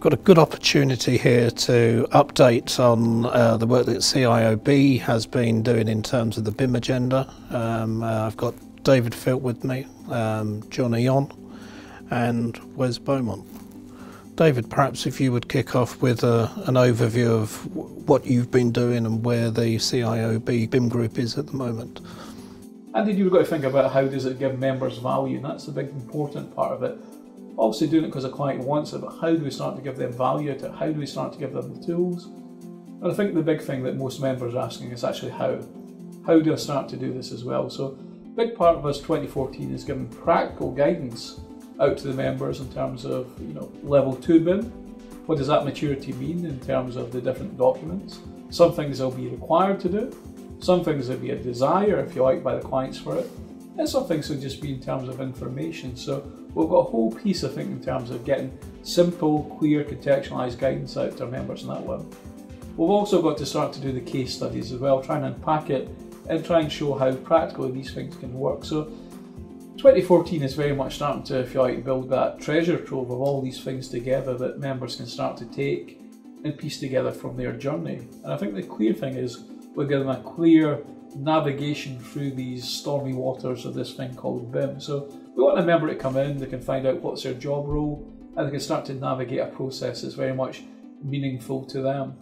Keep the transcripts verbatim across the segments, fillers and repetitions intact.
got a good opportunity here to update on uh, the work that C I O B has been doing in terms of the B I M agenda. Um, uh, I've got David Philp with me, um, John Eynon and Wes Beaumont. David, perhaps if you would kick off with a, an overview of what you've been doing and where the C I O B B I M group is at the moment. And then you've got to think about how does it give members value, and that's the big important part of it. Obviously doing it because a client wants it, but how do we start to give them value to it? How do we start to give them the tools? And I think the big thing that most members are asking is actually how. How do I start to do this as well? So a big part of us twenty fourteen is giving practical guidance out to the members in terms of, you know, level two B I M. What does that maturity mean in terms of the different documents? Some things they'll be required to do, some things will be a desire, if you like, by the clients for it, and some things will just be in terms of information. So we've got a whole piece, I think, in terms of getting simple, clear, contextualised guidance out to our members in that one. We've also got to start to do the case studies as well, try and unpack it and try and show how practically these things can work. So twenty fourteen is very much starting to, if you like, build that treasure trove of all these things together that members can start to take and piece together from their journey. And I think the clear thing is we're giving a clear navigation through these stormy waters of this thing called B I M. So we want a member to come in, they can find out what's their job role, and they can start to navigate a process that's very much meaningful to them.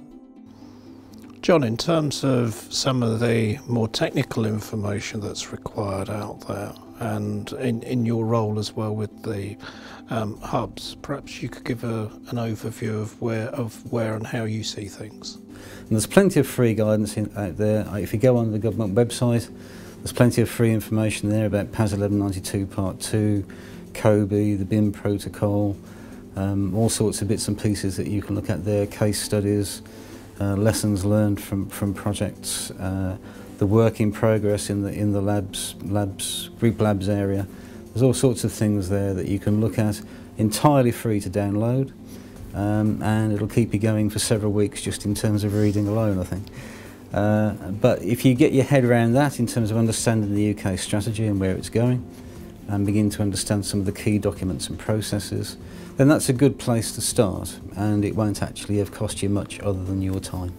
John, in terms of some of the more technical information that's required out there, and in, in your role as well with the um, hubs, perhaps you could give a, an overview of where, of where and how you see things. And there's plenty of free guidance in, out there. If you go on the government website, there's plenty of free information there about P A S eleven ninety-two Part two, C I O B, the B I M protocol, um, all sorts of bits and pieces that you can look at there, case studies, uh, lessons learned from, from projects, uh, the work in progress in the, in the labs, labs, group labs area. There's all sorts of things there that you can look at, entirely free to download. Um, and it'll keep you going for several weeks just in terms of reading alone, I think. Uh, but if you get your head around that in terms of understanding the U K strategy and where it's going, and begin to understand some of the key documents and processes, then that's a good place to start, and it won't actually have cost you much other than your time.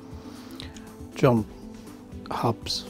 John, hubs,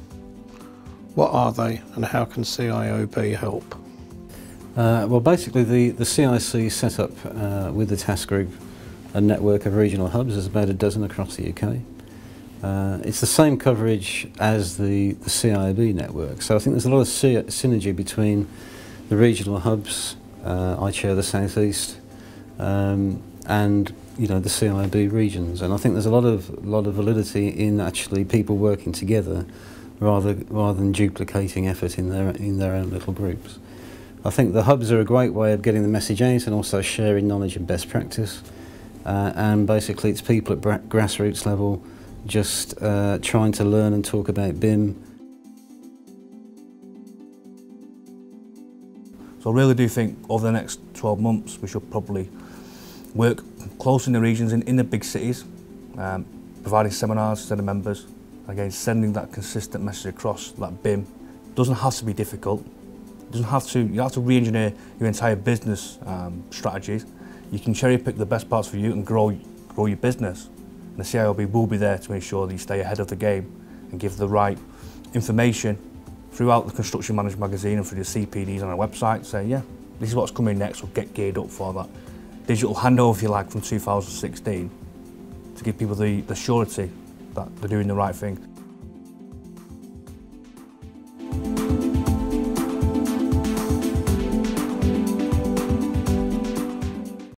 what are they and how can C I O B help? Uh, well, basically the, the C I C set up uh, with the task group a network of regional hubs. There's about a dozen across the U K. Uh, it's the same coverage as the, the C I O B network, so I think there's a lot of sy synergy between the regional hubs. uh, I chair the South East, um, and you know the C I O B regions, and I think there's a lot of lot of validity in actually people working together rather rather than duplicating effort in their in their own little groups. I think the hubs are a great way of getting the message out and also sharing knowledge and best practice. Uh, and basically it's people at grassroots level just uh, trying to learn and talk about B I M. So I really do think over the next twelve months we should probably work close in the regions, in, in the big cities, um, providing seminars to the members, again sending that consistent message across that B I M. Doesn't have to be difficult. It doesn't have to, you don't have to re-engineer your entire business um, strategies. You can cherry pick the best parts for you and grow, grow your business. And the C I O B will be there to ensure that you stay ahead of the game and give the right information throughout the Construction Manager magazine and through the C P Ds on our website. Say, yeah, this is what's coming next, we'll get geared up for that digital handover, if you like, from two thousand sixteen to give people the, the surety that they're doing the right thing.